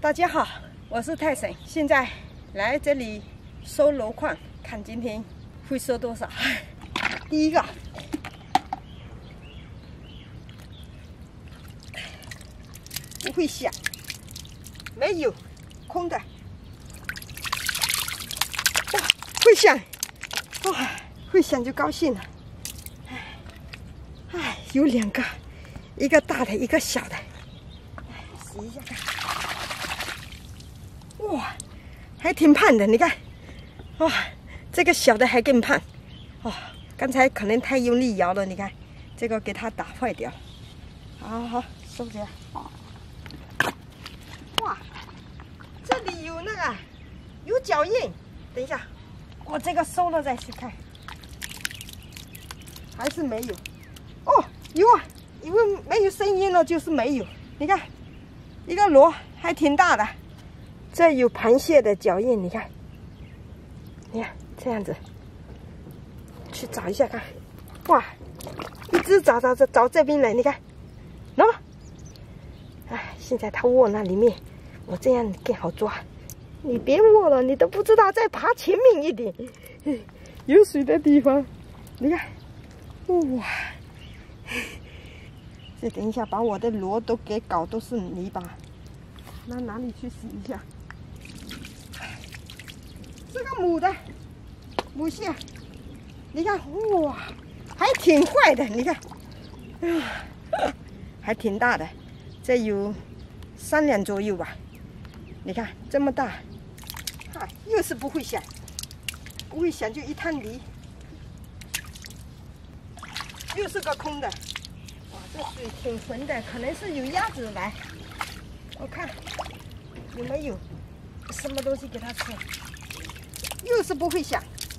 大家好，我是泰婶，现在来这里收箩筐，看今天会收多少。第一个，不会响，没有，空的。哇，会响，哇，会响就高兴了。哎，有两个，一个大的，一个小的。洗一下看。哇，还挺胖的，你看，哇，这个小的还更胖，哦，刚才可能太用力摇了，你看，这个给它打坏掉了。好，收起来。哇，这里有那个有脚印，等一下，我这个收了再去看，还是没有。哦，有啊，因为没有声音了，就是没有。你看，一个螺还挺大的。这有螃蟹的脚印，你看，这样子，去找一下看，哇，一直找这边来，你看，喏，哎，现在它窝那里面，我这样更好抓，你别窝了，你都不知道再爬前面一点，有水的地方，你看，哇，再等一下把我的螺都给搞都是泥巴，那哪里去洗一下？这个母蟹，你看，哇，还挺坏的，你看，还挺大的，这有3两左右吧，你看这么大，又是不会响，不会响就一滩泥，又是个空的，哇，这水挺浑的，可能是有鸭子来，我看有没有什么东西给它吃。又是不会响，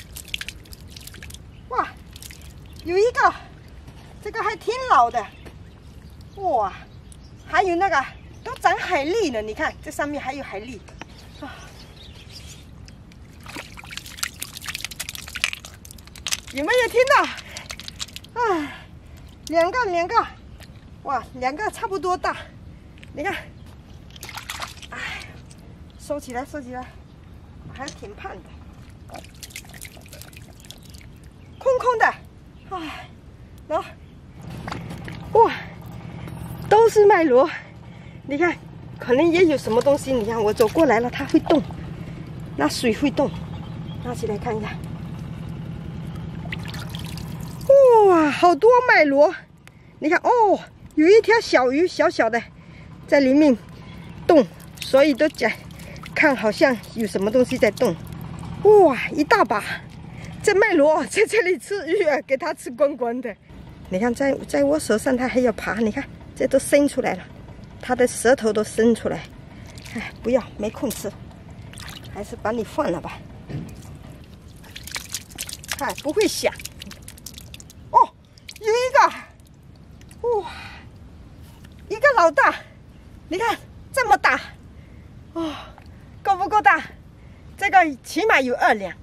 哇，有一个，这个还挺老的，哇，还有那个都长海蛎呢，你看这上面还有海蛎，啊，有没有听到？哎，两个，哇，2个差不多大，你看，哎，收起来，还挺胖的。空的，哎，喏，哇，都是麦螺，你看，可能也有什么东西。你看我走过来了，它会动，那水会动，拿起来看一下。哇，好多麦螺，你看哦，有一条小鱼小小的在里面动，所以都讲看好像有什么东西在动。哇，一大把。这麦螺在这里吃鱼啊，给它吃光光的。你看，在我手上它还要爬，你看这都伸出来了，它的舌头都伸出来。哎，不要，没空吃，还是把你放了吧。看，不会响。哦，有一个，哇，一个老大，你看这么大，哦，够不够大？这个起码有2两。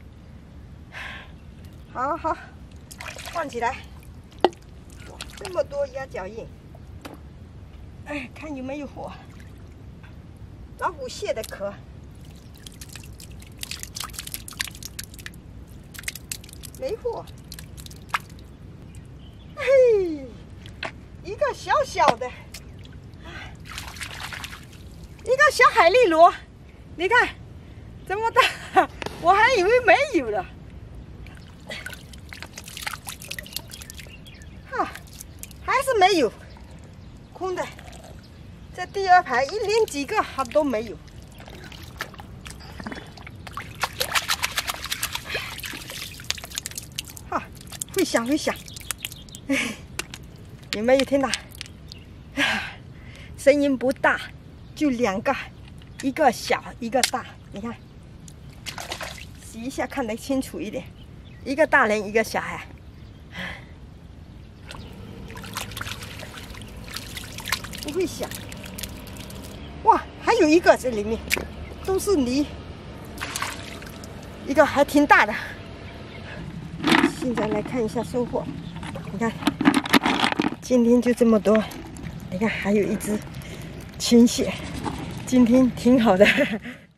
好，放起来。哇，这么多鸭脚印，哎，看有没有火。老虎蟹的壳，没货。嘿，一个小小的，一个小海蛎螺，你看这么大，我还以为没有了。还是没有，空的。这第2排连几个还都没有。会响，有没有听到？声音不大，就2个，一个小，一个大。你看，洗一下看得清楚一点。一个大人，一个小孩。不会响，哇，还有一个这里面都是泥，一个还挺大的。现在来看一下收获，你看，今天就这么多，你看还有一只青蟹， 今天挺好的。